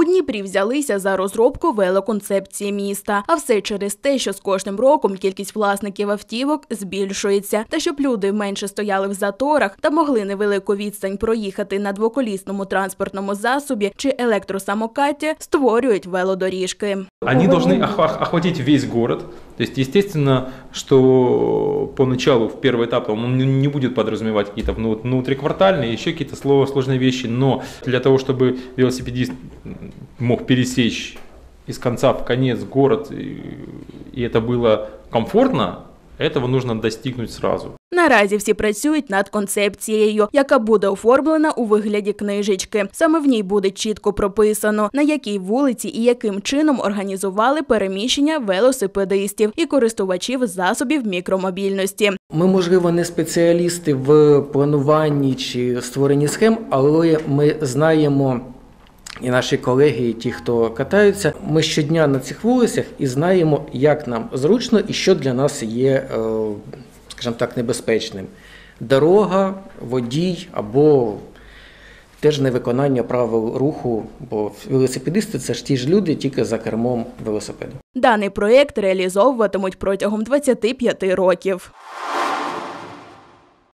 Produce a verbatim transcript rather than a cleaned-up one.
У Дніпрі взялися за розробку велоконцепції міста. А все через те, що з кожним роком кількість власників автівок збільшується. Та щоб люди менше стояли в заторах та могли невелику відстань проїхати на двоколісному транспортному засобі чи електросамокаті, створюють велодоріжки. Они должны охватить весь город. То есть, естественно, что поначалу, в первый этап, он не будет подразумевать какие-то внутриквартальные, еще какие-то сложные вещи, но для того, чтобы велосипедист мог пересечь из конца в конец город, и это было комфортно, этого нужно достигнуть сразу. Наразі всі працюють над концепцією, яка буде оформлена у вигляді книжечки. Саме в ній буде чітко прописано, на якій вулиці і яким чином організували переміщення велосипедистів і користувачів засобів мікромобільності. Ми, можливо, не спеціалісти в плануванні чи створенні схем, але ми знаємо, і наші колеги, і ті, хто катаються, ми щодня на цих вулицях і знаємо, як нам зручно і що для нас є, скажімо так, небезпечним. Дорога, водій або теж невиконання правил руху, бо велосипедисти – це ж ті ж люди, тільки за кермом велосипеду. Даний проєкт реалізовуватимуть протягом двадцяти п'яти років.